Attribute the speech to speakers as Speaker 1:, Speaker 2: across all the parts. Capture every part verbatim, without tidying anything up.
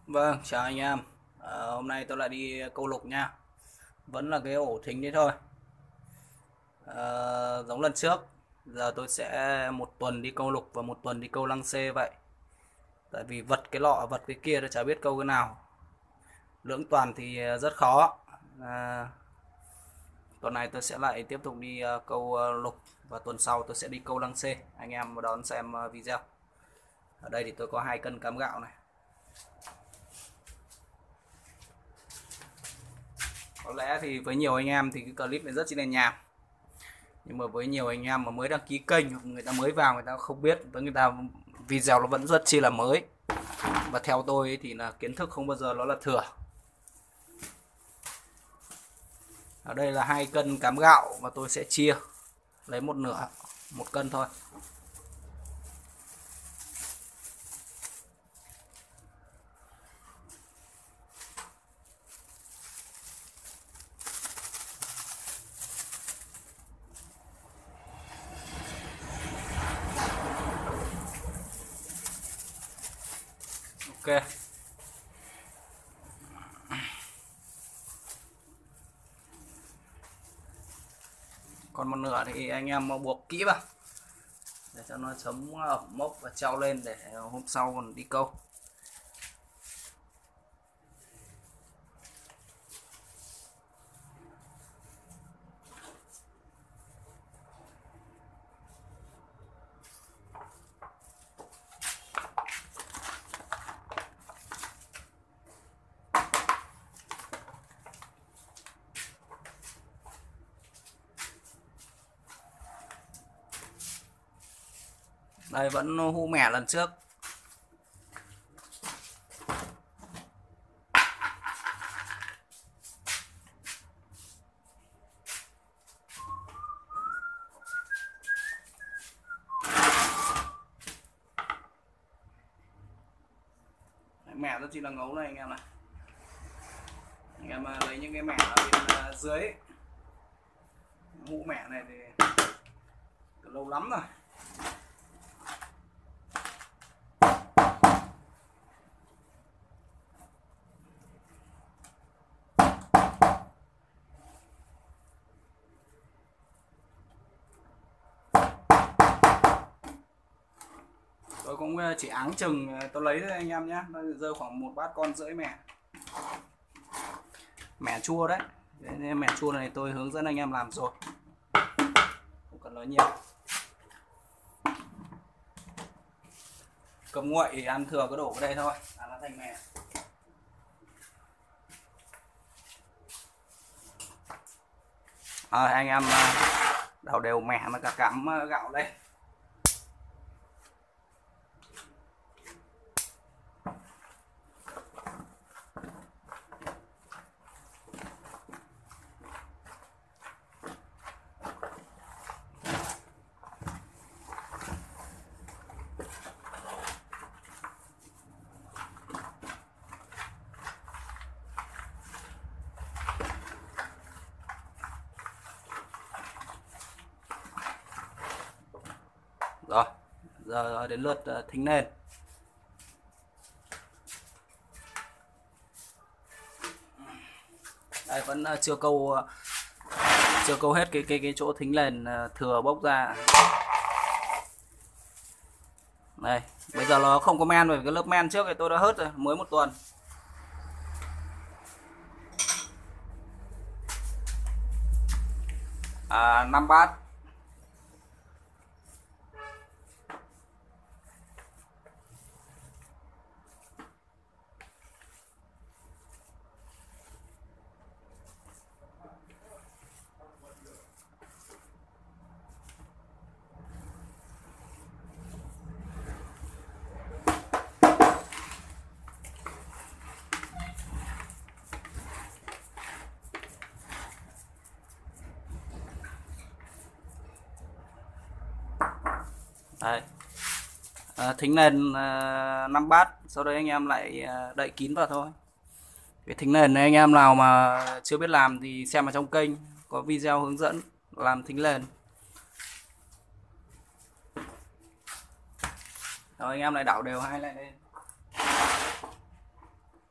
Speaker 1: Vâng, chào anh em. Ờ, hôm nay tôi lại đi câu lục nha. Vẫn là cái ổ thính đấy thôi. Ờ, giống lần trước. Giờ tôi sẽ một tuần đi câu lục và một tuần đi câu lăng xê vậy. Tại vì vật cái lọ, vật cái kia tôi chả biết câu cái nào. Lưỡng toàn thì rất khó. À, tuần này tôi sẽ lại tiếp tục đi ờ, câu ờ, lục và tuần sau tôi sẽ đi câu lăng xê. Anh em vào đón xem ờ, video. Ở đây thì tôi có hai cân cám gạo này. Có lẽ thì với nhiều anh em thì cái clip này rất chi là nhàm, nhưng mà với nhiều anh em mà mới đăng ký kênh hoặc người ta mới vào, người ta không biết, với người ta video nó vẫn rất chi là mới. Và theo tôi thì là kiến thức không bao giờ nó là thừa. Ở đây là hai cân cám gạo và tôi sẽ chia lấy một nửa, một cân thôi. Ok, còn một nửa thì anh em buộc kỹ vào để cho nó chấm ẩm mốc và treo lên để hôm sau còn đi câu. Đây vẫn hu mẻ lần trước. Mẻ rất chi là ngấu này anh em này. Anh em lấy những cái mẻ ở bên dưới. Hũ mẻ này thì từ lâu lắm rồi. Tôi cũng chỉ áng chừng tôi lấy thôi anh em nhé. Nó rơi khoảng một bát con rưỡi mẻ. Mẻ chua đấy. Nên mẻ chua này tôi hướng dẫn anh em làm rồi, không cần nói nhiều. Cầm nguội thì ăn thừa cứ đổ vào đây thôi là nó thành mẻ. À, anh em đảo đều mẻ với cả cám gạo đây. Rồi, giờ đến lượt thính nền. Đây vẫn chưa câu chưa câu hết cái cái cái chỗ thính nền thừa bốc ra. Đây, bây giờ nó không có men rồi, cái lớp men trước thì tôi đã hớt rồi, mới một tuần. À, năm bát. Đấy. À, thính nền à, năm bát, sau đấy anh em lại à, đậy kín vào thôi. Cái thính nền này anh em nào mà chưa biết làm thì xem ở trong kênh có video hướng dẫn làm thính nền. Rồi anh em lại đảo đều hai lại lên.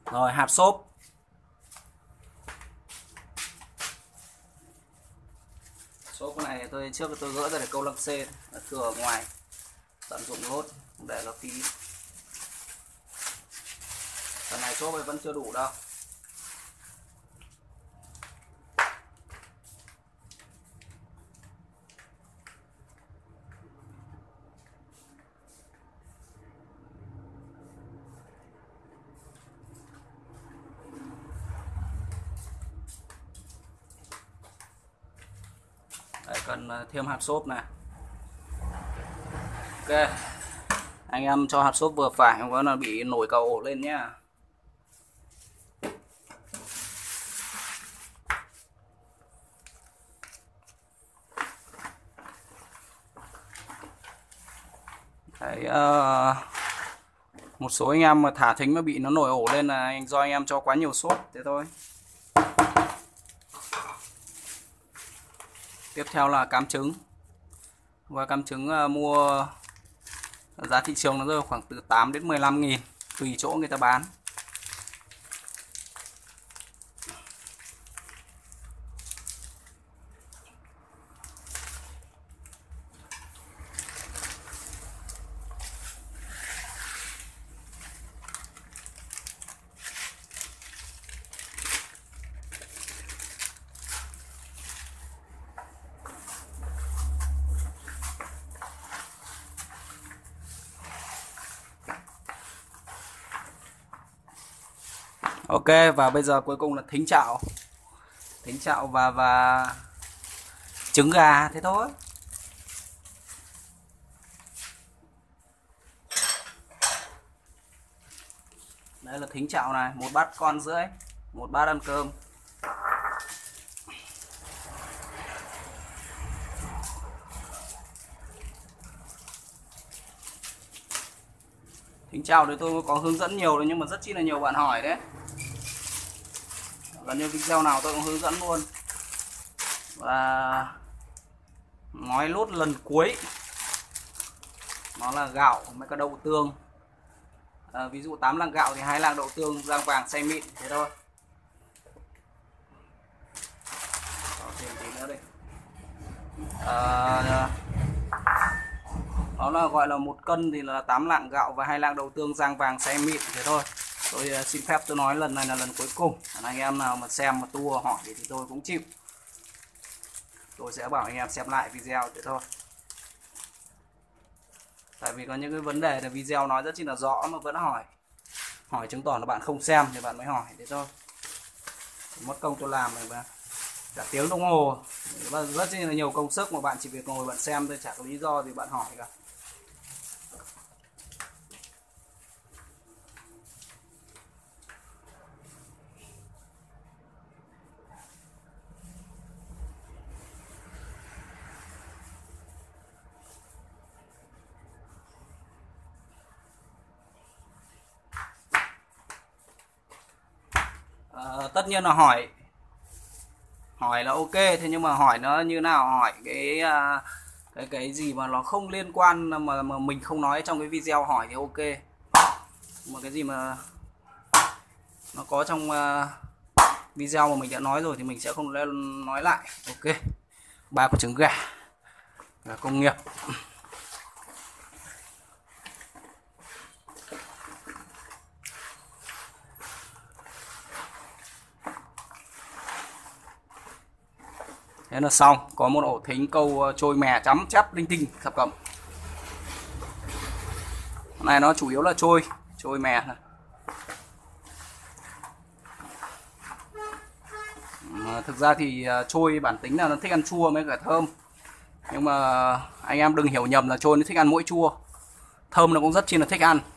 Speaker 1: Rồi hạt xốp. Xốp cái này tôi trước tôi gỡ ra để câu lăng xê, thừa ở ngoài tận dụng lốt để nó tí. Phần này xốp vẫn chưa đủ đâu. Đấy, cần thêm hạt xốp này. Ok, anh em cho hạt xốp vừa phải, không có là bị nổi cầu ổ lên nhá. Đấy, uh, một số anh em mà thả thính mà bị nó nổi ổ lên là anh do anh em cho quá nhiều xốp, thế thôi. Tiếp theo là cám trứng. Và cám trứng uh, mua giá thị trường nó rơi khoảng từ tám đến mười lăm nghìn, tùy chỗ người ta bán. Ok, và bây giờ cuối cùng là thính chạo. Thính chạo và và trứng gà, thế thôi. Đây là thính chạo này, một bát con rưỡi, một bát ăn cơm. Thính chạo thì tôi có hướng dẫn nhiều rồi, nhưng mà rất chi là nhiều bạn hỏi đấy. Gần như video nào tôi cũng hướng dẫn luôn. Và nói lốt lần cuối, nó là gạo với cả đậu tương. À, ví dụ tám lạng gạo thì hai lạng đậu tương rang vàng xay mịn, thế thôi. Đó, thêm tí nữa đây. À, nó là gọi là một cân thì là tám lạng gạo và hai lạng đậu tương rang vàng xay mịn, thế thôi. Tôi uh, xin phép tôi nói lần này là lần cuối cùng. Anh em nào mà xem mà tua hỏi thì tôi cũng chịu. Tôi sẽ bảo anh em xem lại video thế thôi. Tại vì có những cái vấn đề là video nói rất chi là rõ mà vẫn hỏi. Hỏi chứng tỏ là bạn không xem thì bạn mới hỏi, thế thôi. Mất công tôi làm này mà cả tiếng đồng hồ, rất chi là nhiều công sức mà bạn chỉ việc ngồi bạn xem thôi, chả có lý do gì bạn hỏi cả. À, tất nhiên là hỏi hỏi là ok, thế nhưng mà hỏi nó như nào, hỏi cái cái cái gì mà nó không liên quan mà mà mình không nói trong cái video hỏi thì ok, mà cái gì mà nó có trong video mà mình đã nói rồi thì mình sẽ không nói lại. Ok, ba quả trứng gà là công nghiệp. Thế là xong, có một ổ thính câu trôi mè chấm chép linh tinh thập cẩm. Này nó chủ yếu là trôi trôi mè này. Mà thực ra thì trôi bản tính là nó thích ăn chua với cả thơm, nhưng mà anh em đừng hiểu nhầm là trôi nó thích ăn mỗi chua, thơm nó cũng rất chi là thích ăn.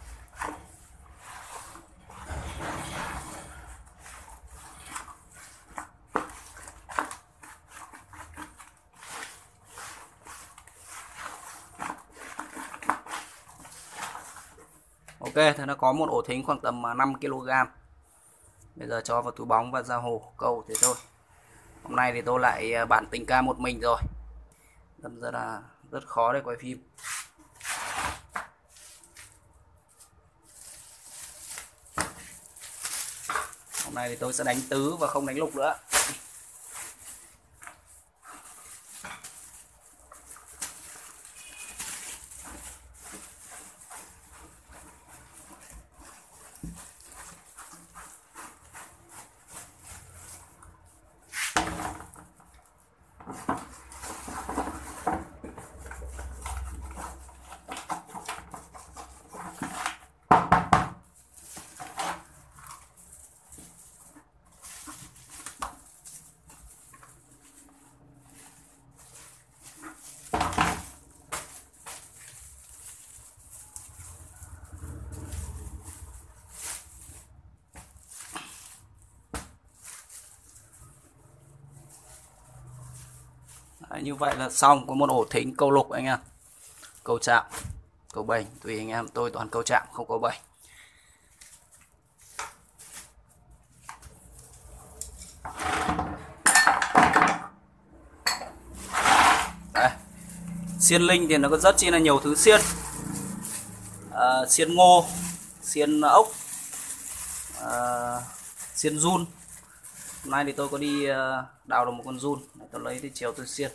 Speaker 1: Ok, thế nó có một ổ thính khoảng tầm năm ki lô gam. Bây giờ cho vào túi bóng và ra hồ câu thế thôi. Hôm nay thì tôi lại bản tình ca một mình rồi, đâm ra là rất khó để quay phim. Hôm nay thì tôi sẽ đánh tứ và không đánh lục nữa. Đấy, như vậy là xong, có một ổ thính câu lục anh em, câu chạm, câu bềnh, tùy anh em, tôi toàn câu chạm không câu bềnh. Đấy. Xiên linh thì nó có rất chi là nhiều thứ xiên, à, xiên ngô, xiên ốc, à, xiên giun. Hôm nay thì tôi có đi đào được một con giun, tôi lấy thì chiều tôi xiên.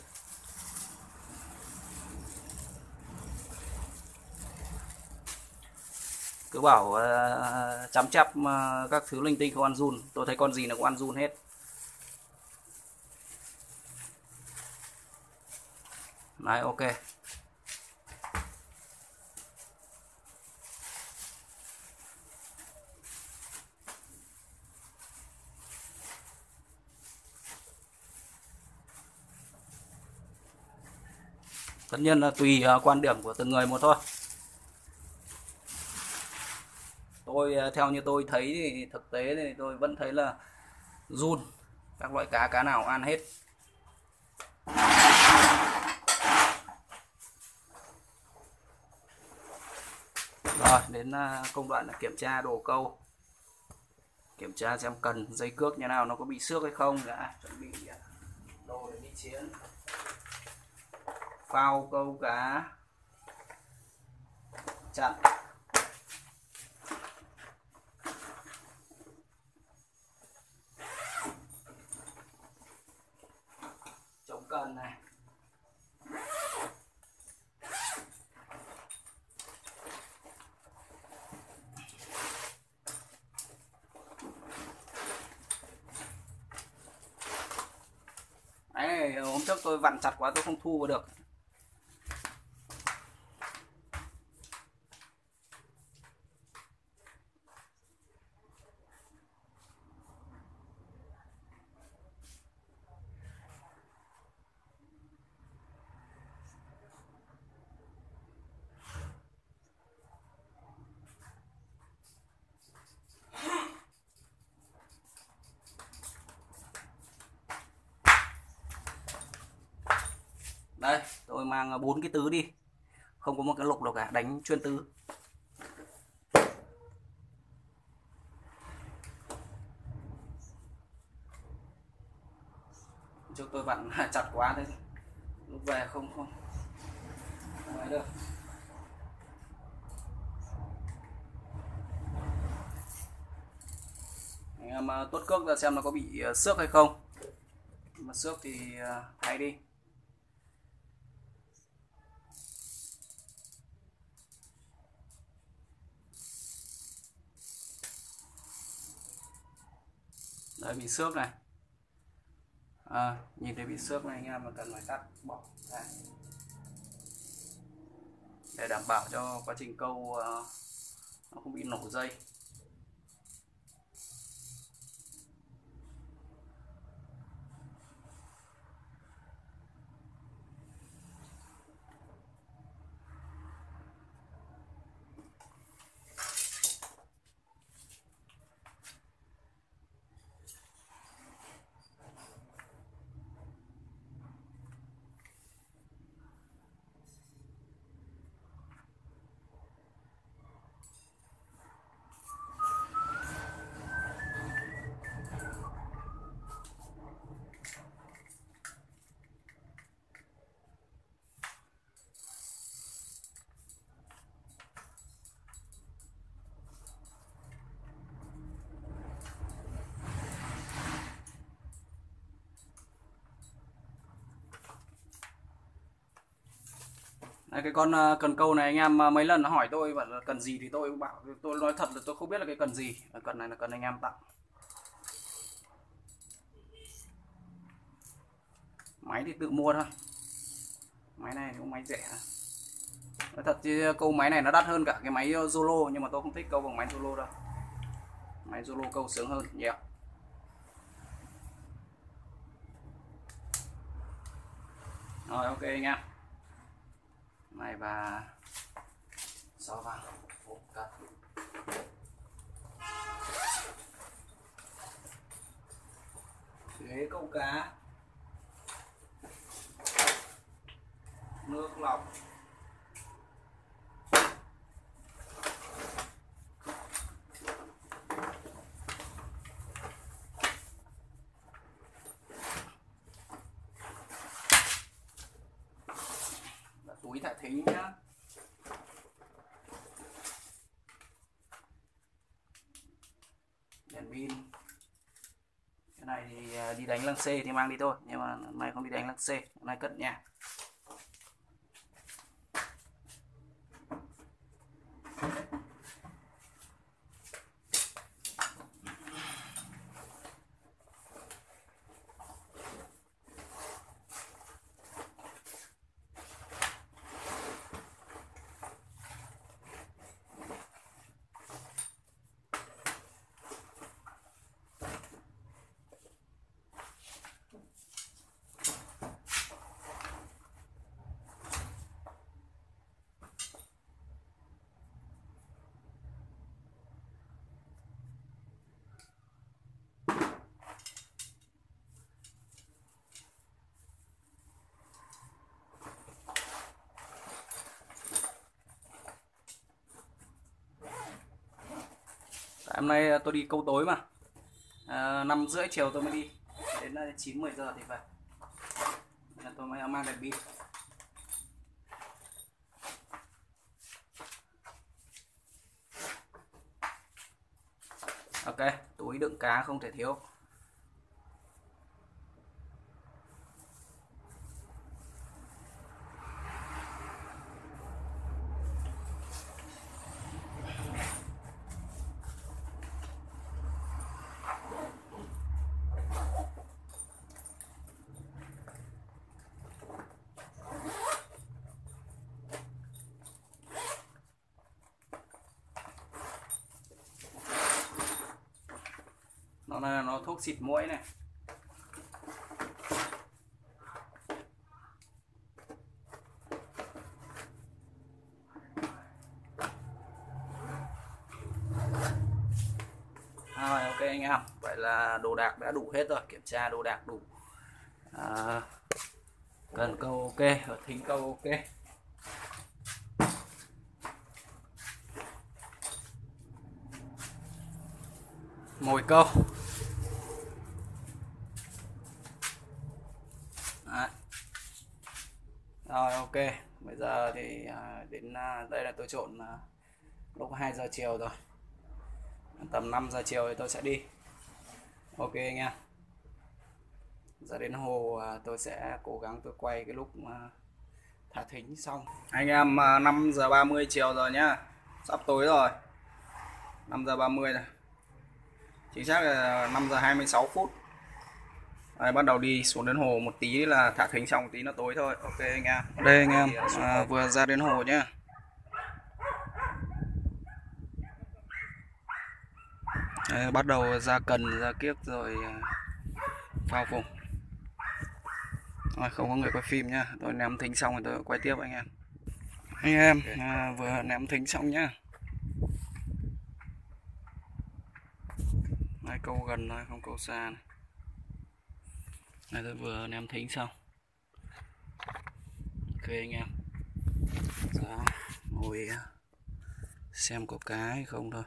Speaker 1: Cứ bảo uh, chấm chép uh, các thứ linh tinh không ăn giun, tôi thấy con gì nó cũng ăn giun hết. Đấy, ok. Tất nhiên là tùy uh, quan điểm của từng người một thôi. Tôi uh, theo như tôi thấy thì thực tế thì tôi vẫn thấy là giun, các loại cá cá nào ăn hết. Rồi đến uh, công đoạn là kiểm tra đồ câu, kiểm tra xem cần dây cước như nào, nó có bị xước hay không đã. Chuẩn bị đồ để đi chiến, phao câu cá, chặn, chống cần này, đấy, hôm trước tôi vặn chặt quá tôi không thu vào được. Đây, tôi mang bốn cái tứ đi, không có một cái lục nào cả, đánh chuyên tứ. Trước tôi vặn chặt quá thế, lúc về không không không ấy được. Anh em tốt cước ra xem nó có bị xước hay không, mà xước thì thay đi. Đấy, bị xước này, à, nhìn thấy bị xước này anh em mà cần phải cắt bỏ ra để đảm bảo cho quá trình câu uh, nó không bị nổ dây. Đấy, cái con ờ, cần câu này anh em ờ, mấy lần nó hỏi tôi bảo là cần gì thì tôi bảo tôi nói thật là tôi không biết là cái cần gì. Cần này là cần anh em tặng. Máy thì tự mua thôi. Máy này cũng máy rẻ. Nói thật chứ câu máy này nó đắt hơn cả cái máy Zolo, nhưng mà tôi không thích câu bằng máy Zolo đâu. Máy Zolo câu sướng hơn nhiều. Rồi ok anh em. Này và sáu vào hộp cắt. Ghế câu cá. Nước lọc. Túi thả thính nhá. Đèn pin. Cái này thì đi đánh lăng xê thì mang đi thôi, nhưng mà hôm nay không đi đánh lăng xê, hôm nay cất nhà. Hôm nay tôi đi câu tối mà, à, năm rưỡi chiều tôi mới đi, đến chín mười giờ thì về, nên là tôi mới mang đèn pin. Ok, túi đựng cá không thể thiếu. Nó là nó thuốc xịt muỗi này. Rồi ok anh em, vậy là đồ đạc đã đủ hết rồi, kiểm tra đồ đạc đủ. À, cần câu ok, ở thính câu ok. Mồi câu. Đấy. Rồi ok, bây giờ thì đến đây là tôi trộn lúc hai giờ chiều rồi, tầm năm giờ chiều thì tôi sẽ đi. Ok anh em, giờ đến hồ tôi sẽ cố gắng tôi quay cái lúc thả thính xong. Anh em, năm giờ ba mươi chiều rồi nhá, sắp tối rồi, năm giờ ba mươi rồi, chính xác là năm giờ hai mươi sáu phút. Đây, bắt đầu đi xuống đến hồ một tí là thả thính xong, một tí nó tối thôi. Ok anh em, đây anh em, à, vừa ra đến hồ nhá. Đây, bắt đầu ra cần ra kiếc rồi phao vùng. Rồi, không có người quay phim nhá, tôi ném thính xong rồi tôi quay tiếp anh em. Anh em, à, vừa ném thính xong nhá. Đây, câu gần thôi, không câu xa này. Đây, tôi vừa ném thính xong. Ok anh em, đó, ngồi xem có cá hay không thôi.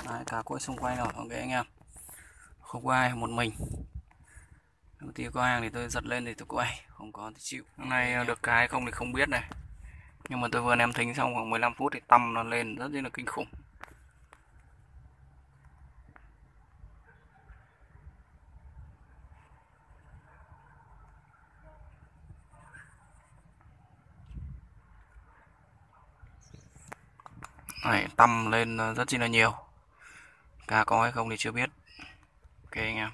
Speaker 1: Đấy, cá cỗi xung quanh rồi, ok anh em. Không có ai, một mình. Đầu tiên có hàng thì tôi giật lên thì tôi quay, không có thì chịu. Hôm nay được cái không thì không biết này. Nhưng mà tôi vừa ném thính xong khoảng mười lăm phút thì tăm nó lên rất là kinh khủng. Đấy, tăm lên rất chi là nhiều. Cá có hay không thì chưa biết. Ok anh em.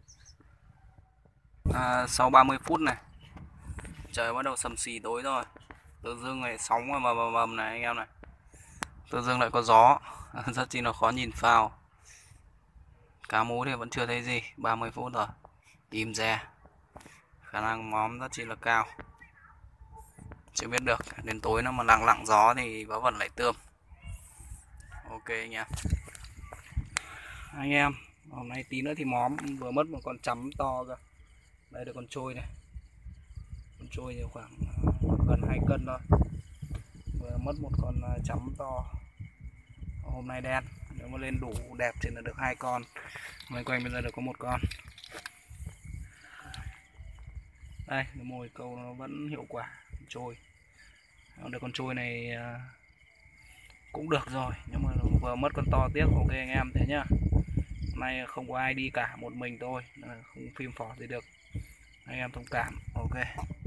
Speaker 1: À, sau ba mươi phút này, trời bắt đầu sầm xì tối rồi. Tự dưng này sóng mầm mầm mầm này anh em này. Tự dưng lại có gió, rất chi là khó nhìn phao. Cá mú thì vẫn chưa thấy gì, ba mươi phút rồi. Im re. Khả năng móm rất chi là cao. Chưa biết được, đến tối nó mà lặng lặng gió thì vớ vẩn lại tươm. Ok anh em. Anh em, hôm nay tí nữa thì móm, vừa mất một con chấm to cơ. Đây được con trôi này. Con trôi thì khoảng gần hai cân thôi. Vừa mất một con chấm to. Hôm nay đen, nếu mà lên đủ đẹp thì là được hai con. Loanh quanh bây giờ được có một con. Đây, cái mồi câu nó vẫn hiệu quả, trôi. Được con trôi này cũng được rồi, nhưng mà vừa mất con to tiếc. Ok anh em thế nhá. Hôm nay không có ai đi cả, một mình tôi, không phim phỏ gì được, anh em thông cảm. Ok.